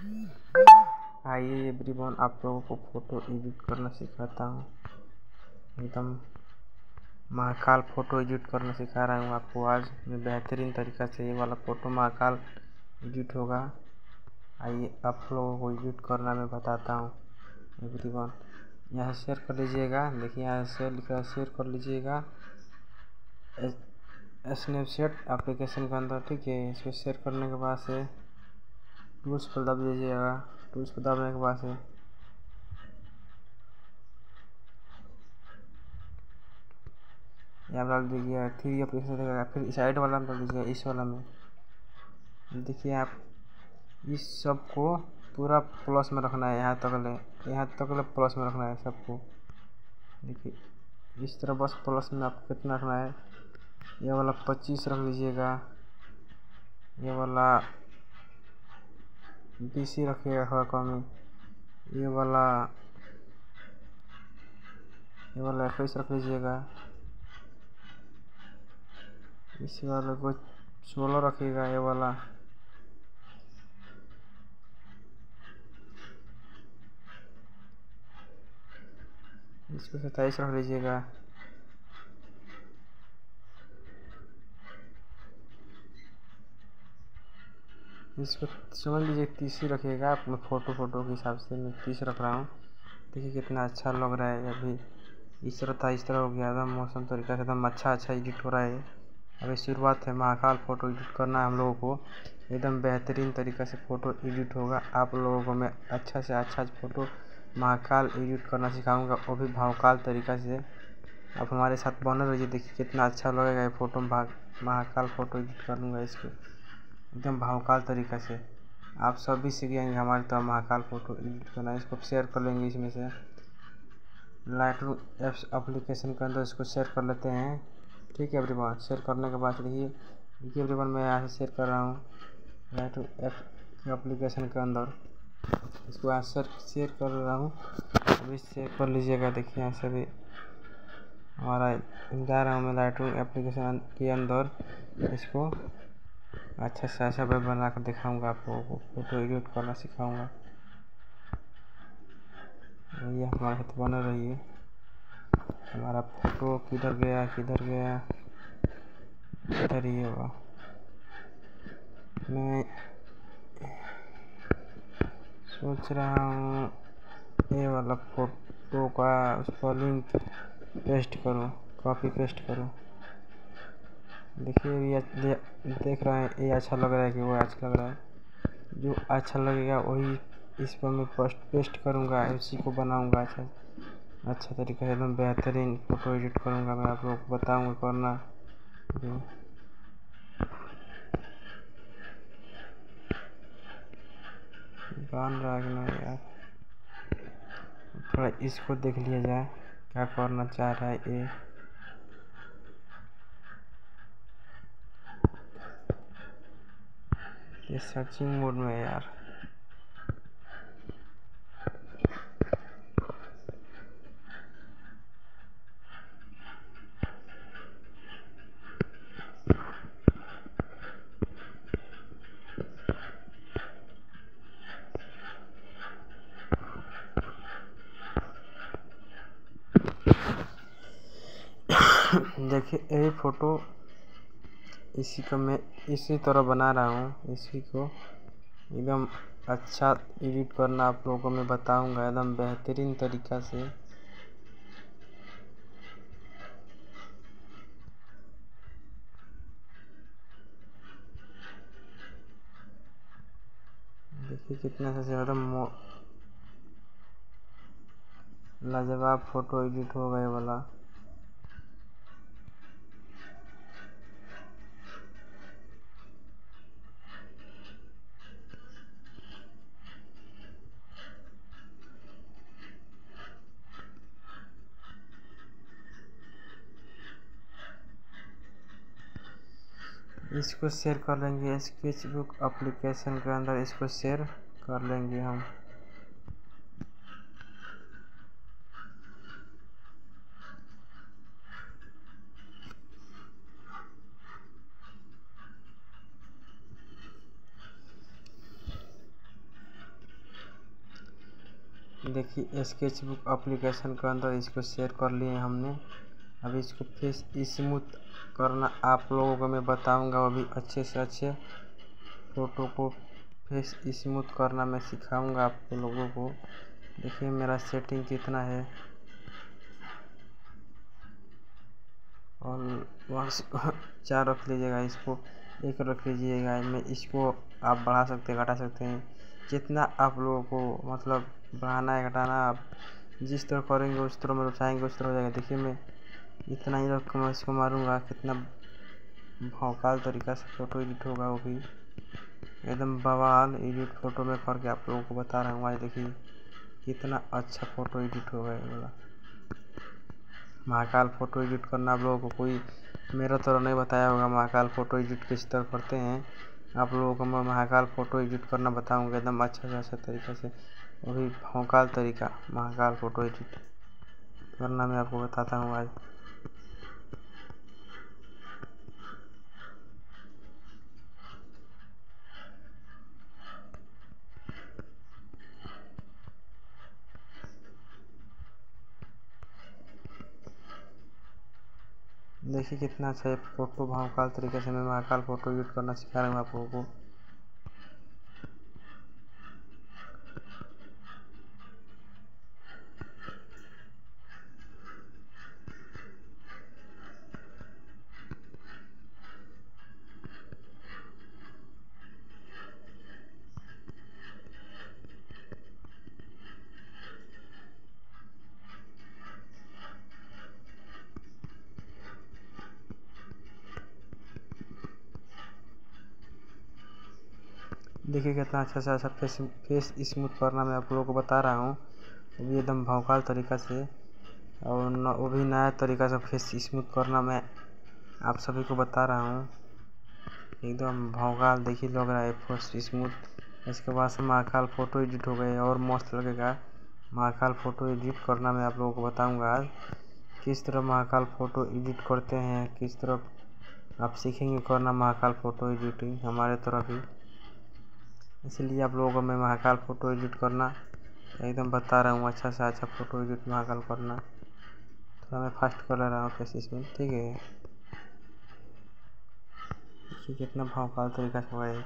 आइए एवरीवन, आप लोगों को फ़ोटो एडिट करना सिखाता हूँ। एकदम महाकाल फ़ोटो एडिट करना सिखा रहा हूँ आपको। आज मैं बेहतरीन तरीक़ा से ये वाला फ़ोटो महाकाल एडिट होगा। आइए आप लोगों को एडिट करना मैं बताता हूँ एवरीवन। यहाँ शेयर कर लीजिएगा, देखिए यहाँ शेयर लिखा है, शेयर कर लीजिएगा स्नैपचैट एप्लीकेशन के अंदर, ठीक है। इसको शेयर करने के बाद से टूल्स पर दबा दीजिएगा। टूल्स पर दबाने के बाद से यहाँ डाल दीजिए 3 एप्लीकेशन देगा, फिर साइड वाला में डाल दीजिए। इस वाला में देखिए आप इस सब को पूरा प्लस में रखना है, यहाँ तक ले प्लस में रखना है सबको। देखिए इस तरह बस प्लस में आपको कितना रखना है, ये वाला 25 रख लीजिएगा, ये वाला 20 ही रखिएगा थोड़ा कम ही, ये वाला 21 रख लीजिएगा, इस वाले को 16 रखिएगा, ये वाला इसको 27 रख लीजिएगा, इसको समझ लीजिए 30 ही रखिएगा। आप फ़ोटो के हिसाब से मैं 30 रख रहा हूँ। देखिए कितना अच्छा लग रहा है। अभी इस तरह था, इस तरह हो गया, एकदम मौसम तरीका से एकदम अच्छा एडिट हो रहा है। अभी शुरुआत है, महाकाल फ़ोटो एडिट करना है हम लोगों को। एकदम बेहतरीन तरीक़ा से फ़ोटो एडिट होगा। आप लोगों को मैं अच्छा से अच्छा फ़ोटो महाकाल एडिट करना सिखाऊंगा, वो भी भावकाल तरीक़ा से। आप हमारे साथ बने रहिए, देखिए कितना अच्छा लगेगा ये फ़ोटो। महाकाल फ़ोटो एडिट करूँगा इसको एकदम भावकाल तरीक़ा से। आप सब भी सीखेंगे हमारे तरह महाकाल फ़ोटो एडिट करना। इसको शेयर कर लेंगे, इसमें से लाइटरूम एप्स एप्लीकेशन के अंदर इसको शेयर कर लेते हैं, ठीक है एवरीवन। शेयर करने के बाद देखिए एवरीवन, मैं यहाँ से शेयर कर रहा हूँ लाइटरूम एप्लीकेशन के अंदर। इसको यहाँ शेयर कर रहा हूँ, अभी शेयर कर लीजिएगा। देखिए यहाँ से भी हमारा जा रहा हूँ मैं लाइटरूम एप्लीकेशन के अंदर। इसको अच्छा से अच्छा वेब बना कर दिखाऊँगा आप लोगों को, फ़ोटो एडिट करना सिखाऊँगा। ये हमारे साथ बने रहिए। हमारा फ़ोटो किधर गया इधर ही होगा। मैं सोच रहा हूँ ये वाला फ़ोटो का उस पर लिंक पेस्ट करूँ, कॉपी पेस्ट करूँ। देखिए ये देख रहे हैं, ये अच्छा लग रहा है कि वो अच्छा लग रहा है। जो अच्छा लगेगा वही इस पर मैं पेस्ट करूँगा, उसी को बनाऊँगा अच्छा तरीक़े से। एकदम बेहतरीन फ़ोटो एडिट करूँगा मैं, आप लोगों को बताऊँगा करना। बन रहा है कि नहीं यार, थोड़ा इसको देख लिया जाए क्या करना चाह रहा है ये सर्चिंग मोड में है यार। देखिए यही फ़ोटो इसी को मैं इसी तरह बना रहा हूँ। इसी को एकदम अच्छा एडिट करना आप लोगों को मैं बताऊंगा एकदम बेहतरीन तरीक़ा से। देखिए कितना से एकदम लाजवाब फ़ोटो एडिट हो गए वाला। इसको शेयर कर लेंगे स्केचबुक एप्लीकेशन के अंदर, इसको शेयर कर लेंगे हम। देखिए स्केच बुक एप्लीकेशन के अंदर इसको शेयर कर लिए हमने। अभी इसको फेस स्मूथ करना आप लोगों को मैं बताऊंगा। अभी अच्छे से अच्छे फ़ोटो को फेस स्मूथ करना मैं सिखाऊंगा आप लोगों को। देखिए मेरा सेटिंग कितना है, और बस 4 रख लीजिएगा, इसको 1 रख लीजिएगा। मैं इसको आप बढ़ा सकते हैं, घटा सकते हैं, जितना आप लोगों को मतलब बढ़ाना है घटाना आप जिस तरह करेंगे उस तरह मतलब चाहेंगे उस तरह हो जाएगा। देखिए मैं इतना ही रख मैं इसको मारूंगा, कितना भौकाल तरीका से फ़ोटो एडिट होगा, वो भी एकदम बवाल एडिट फ़ोटो में करके आप लोगों को बता रहा हूँ। आज देखिए कितना अच्छा फ़ोटो एडिट होगा ये वाला। महाकाल फ़ोटो एडिट करना आप लोगों को कोई मेरा तरह नहीं बताया होगा। महाकाल फ़ोटो एडिट किस तरह करते हैं आप लोगों को मैं महाकाल फ़ोटो एडिट करना बताऊंगा एकदम अच्छा से अच्छा तरीक़े से। वही भौकाल तरीका महाकाल फ़ोटो एडिट करना मैं आपको बताता हूँ आज। देखिए कितना अच्छा फ़ोटो भौकाल तरीके से मैं महाकाल फ़ोटो एडिट करना सिखा रहा हूँ आप लोगों को। देखिए कितना अच्छा से अच्छा फेस स्मूथ करना मैं आप लोगों को बता रहा हूँ, वो भी एकदम भौकाल तरीक़ा से, और वो भी नया तरीक़ा से फेस स्मूथ करना मैं आप सभी को बता रहा हूँ। एकदम भौकाल देखिए लग रहा है फेस स्मूथ। इसके बाद से महाकाल फ़ोटो एडिट हो गए और मस्त लगेगा। महाकाल फ़ोटो एडिट करना मैं आप लोगों को बताऊँगा आज, किस तरह महाकाल फ़ोटो एडिट करते हैं, किस तरह आप सीखेंगे करना महाकाल फ़ोटो एडिटिंग हमारे तरफ ही। इसलिए आप लोगों को मैं महाकाल फ़ोटो एडिट करना एकदम बता रहा हूँ, अच्छा से अच्छा फ़ोटो एडिट महाकाल करना। थोड़ा मैं फास्ट कर ले रहा हूँ फेस इसमें, ठीक है। देखिए कितना भौकाल तरीका से हुआ है।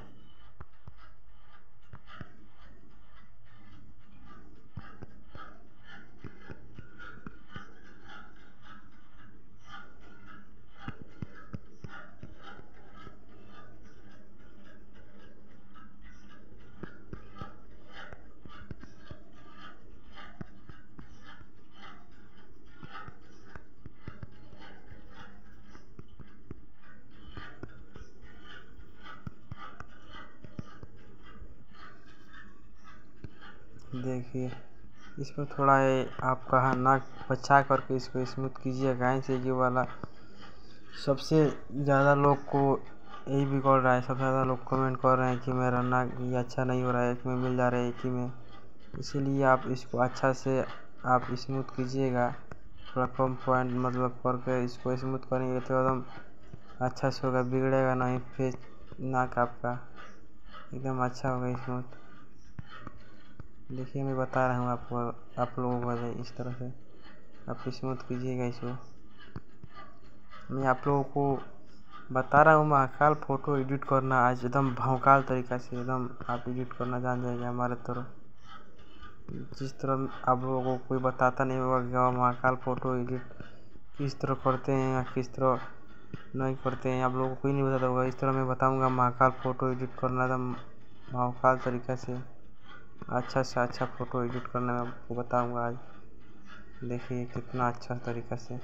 देखिए इसमें थोड़ा ये आपका नाक बचा करके इसको स्मूथ कीजिएगा, ऐसे ये वाला सबसे ज़्यादा लोग को यही बिगड़ रहा है। सबसे ज़्यादा लोग कमेंट कर रहे हैं कि मेरा नाक ये अच्छा नहीं हो रहा है, एक में मिल जा रहा है एक ही में। इसीलिए आप इसको अच्छा से आप स्मूथ कीजिएगा, थोड़ा कम पॉइंट मतलब करके इसको स्मूथ करेंगे तो एकदम अच्छा से होगा, बिगड़ेगा नहीं फेस नाक आपका, एकदम अच्छा होगा स्मूथ। देखिए मैं बता रहा हूँ आपको, आप लोगों को इस तरह से आप स्मूथ कीजिएगा इसको। मैं आप लोगों को बता रहा हूँ महाकाल फ़ोटो एडिट करना आज एकदम भौकाल तरीक़ा से एकदम आप एडिट करना जान जाएंगे हमारे तरह। जिस तरह आप लोगों को कोई बताता नहीं होगा कि महाकाल फ़ोटो एडिट किस तरह करते हैं या किस तरह नहीं करते हैं, आप लोगों को कोई नहीं बताता होगा। इस तरह मैं बताऊँगा महाकाल फ़ोटो एडिट करना एकदम भौकाल तरीक़ा से, अच्छा से अच्छा फ़ोटो एडिट करना मैं आपको बताऊँगा आज। देखिए कितना अच्छा तरीक़ा से।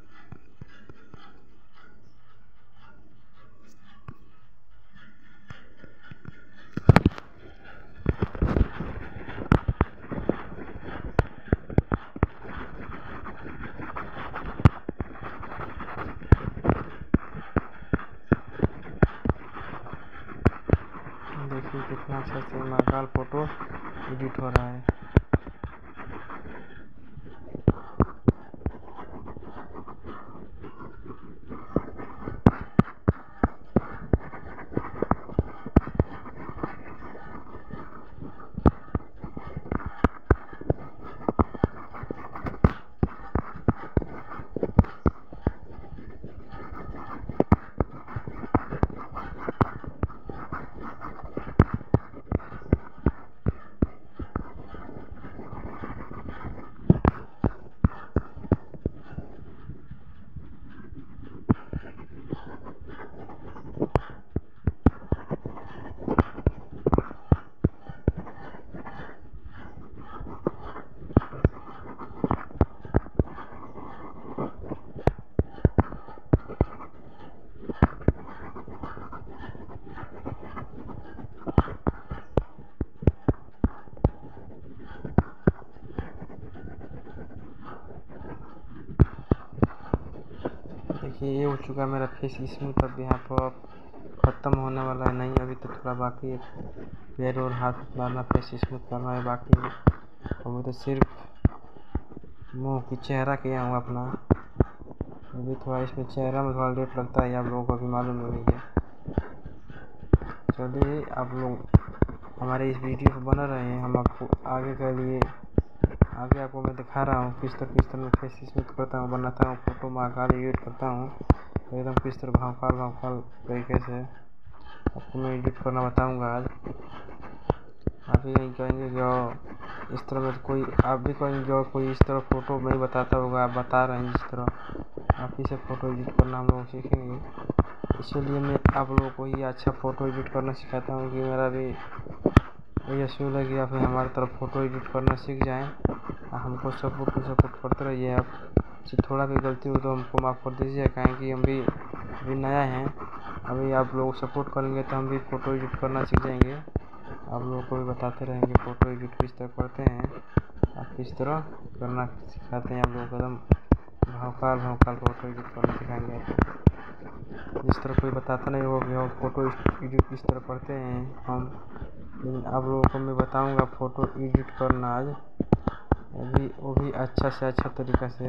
देखिए कितना अच्छा से महाकाल फ़ोटो एडिट हो रहा है। देखिए ये हो चुका मेरा फेस स्मूथ। अब यहाँ पर ख़त्म होने वाला है, नहीं अभी तो थोड़ा बाकी है। पैर और हाथ मारना, फेस स्मूथ करना है बाकी है। अभी तो सिर्फ मुँह की चेहरा किया हूँ अपना। अभी थोड़ा इसमें चेहरा में थोड़ा लेट लगता है, आप लोगों को अभी मालूम नहीं है। चलिए आप लोग हमारे इस वीडियो पर बना रहे हैं। हम आपको आगे के लिए आगे आपको मैं दिखा रहा हूँ किस तरह मैं फेस स्मूथ करता हूँ, बनाता हूँ, फोटो महाकाल एडिट करता हूँ एकदम किस तरह भावकाल तरीके से आपको मैं एडिट करना बताऊँगा आज। आप यही कहेंगे कि इस तरह में कोई आप भी कहेंगे और कोई इस तरह फ़ोटो नहीं बताता होगा, आप बता रहे हैं जिस तरह आप ही से फ़ोटो एडिट करना हम लोग सीखेंगे। इसलिए मैं आप लोगों को ये अच्छा फ़ोटो एडिट करना सिखाता हूँ कि मेरा भी यही असूल है कि आप हमारी तरफ फ़ोटो एडिट करना सीख जाएँ। हमको सपोर्ट करते रहिए। आपसे थोड़ा भी गलती हो तो हमको माफ़ कर दीजिए, कि हम भी अभी नया हैं। अभी आप लोग सपोर्ट करेंगे तो हम भी फ़ोटो एडिट करना सीख जाएंगे। आप लोगों को भी बताते रहेंगे फ़ोटो एडिट किस तरह करते हैं, आप किस तरह करना सिखाते हैं। आप लोगों को एकदम भावकाल फ़ोटो एडिट करना सिखाएंगे आपको। जिस तरह कोई बताता नहीं होगा कि हम फ़ोटो एडिट किस तरह करते हैं हम, लेकिन आप लोगों को मैं बताऊंगा फ़ोटो एडिट करना आज, अभी वो भी अच्छा से अच्छा तरीक़ा से।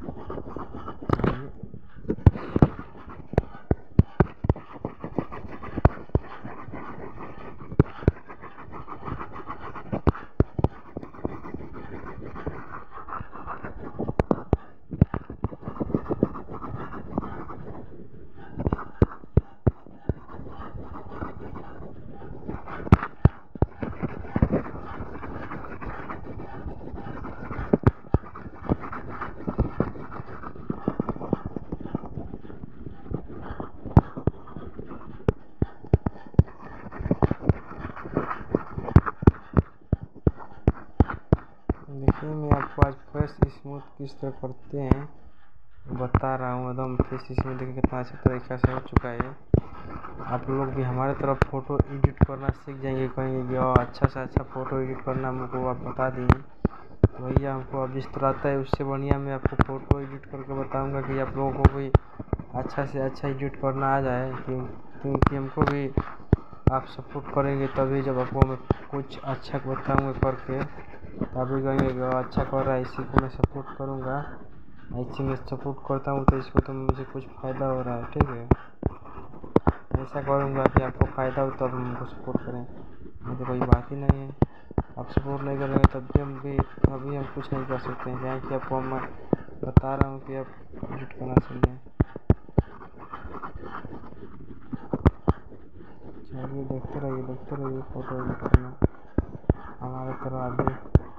देखिए मैं आपको आज फेस स्मूथ किस तरह करते हैं बता रहा हूँ। एकदम फेस स्मूथ देखिए कितना अच्छे तरीक़े से हो चुका है। आप लोग भी हमारे तरफ फ़ोटो एडिट करना सीख जाएंगे, कहेंगे कि और अच्छा से अच्छा फ़ोटो एडिट करना हमको आप बता दिए भैया। हमको अब जिस तरह आता है उससे बढ़िया मैं आपको फ़ोटो एडिट करके बताऊँगा कि आप लोगों को भी अच्छा से अच्छा एडिट करना आ जाए। क्योंकि हमको भी आप सपोर्ट करेंगे तभी जब आपको मैं कुछ अच्छा बताऊँगा करके, तभी कहेंगे अच्छा कर रहा है, इसी को मैं सपोर्ट करूँगा। ऐसे मैं सपोर्ट करता हूँ तो इसको तो मुझे कुछ फ़ायदा हो रहा है, ठीक है। ऐसा करूँगा कि आपको फ़ायदा हो तब हमको सपोर्ट करें, नहीं तो कोई बात ही नहीं है। आप सपोर्ट नहीं करेंगे तभी हम कुछ नहीं कर सकते हैं, कि आपको मैं बता रहा हूँ कि आप एडिट करना चाहिए। चलिए देखते रहिए फ़ोटो एडिट करना हमारे तरह अभी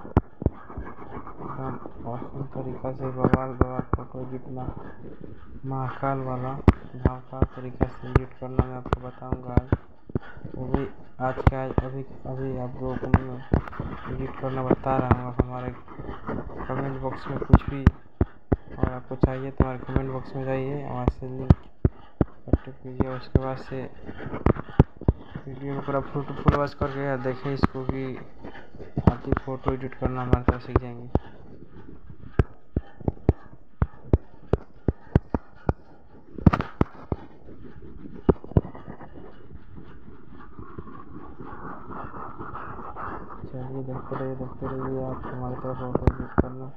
एकदम औसम तरीक़ा से बवाल फ़ोटो एडिट महाकाल वाला भावकाल तरीक़ा से एडिट करना मैं आपको बताऊंगा आज। वो भी अभी आप लोगों को मैं एडिट करना बता रहा हूँ। आप हमारे कमेंट बॉक्स में कुछ भी और आपको चाहिए तो हमारे कमेंट बॉक्स में जाइए, वहाँ से लिंक कनेक्ट कीजिए। उसके बाद से वीडियो को पूरा फुल वॉच करके देखें इसको कि आप भी फ़ोटो एडिट करना हमारे तरफ सीख जाएंगे। चलिए देखते रहिए आप हमारी तरफ फ़ोटो एडिट करना।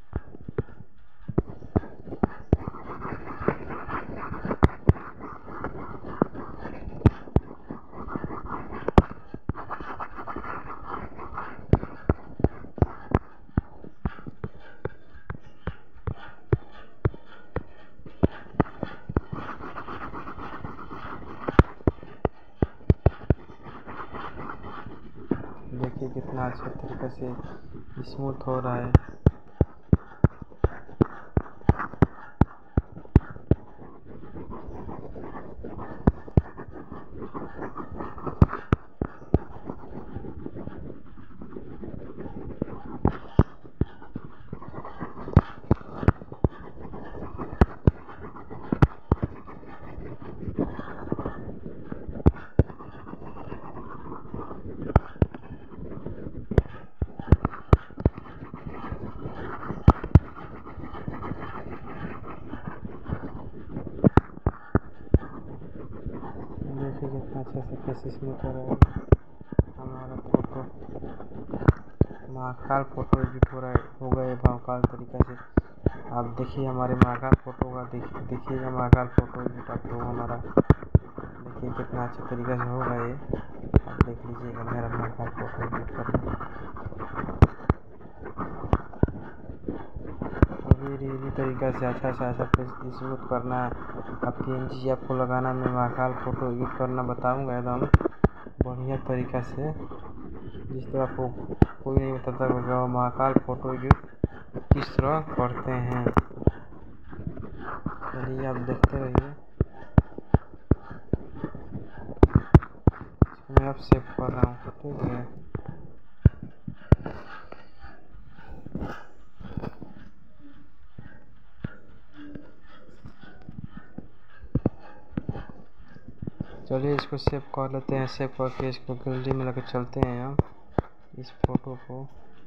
देखिए कितना अच्छे तरीक़े से स्मूथ हो रहा है। अच्छे से कैसे स्मूथ हो रहा है हमारा फोटो। महाकाल फोटो एडिट हो गए भौकाल तरीका से। आप देखिए हमारे महाकाल फोटो का देखिएगा महाकाल फोटो एडिट आप लोग हमारा देखिए कितना अच्छे तरीके से होगा ये। आप देख लीजिएगा मेरा महाकाल फोटो एडिट करना। अभी तरीका से अच्छा से अच्छा स्मूथ करना है। अब PNG आपको लगाना, मैं महाकाल फोटो एडिट करना बताऊंगा एकदम बढ़िया तरीका से, जिस तरह आपको कोई नहीं बताता होगा महाकाल फोटो एडिट किस तरह करते हैं। चलिए आप देखते रहिए। मैं अब सेव कर रहा हूँ, ठीक है। चलिए इसको सेव कर लेते हैं। सेव करके इसको गैलरी में लेकर चलते हैं हम इस फोटो को।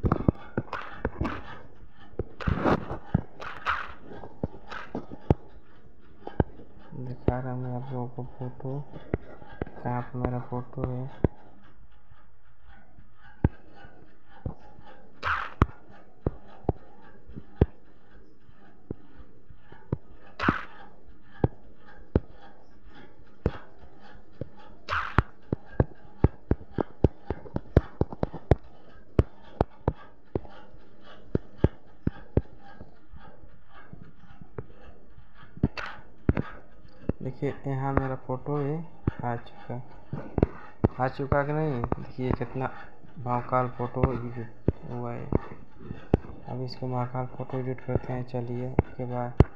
दिखा रहा हूँ आप लोगों को फोटो, कहाँ पर मेरा फोटो है। देखिए यहाँ मेरा फोटो है आ चुका कि नहीं। देखिए कितना महाकाल फोटो एडिट हुआ है। अब इसको महाकाल फोटो एडिट करते हैं। चलिए उसके बाद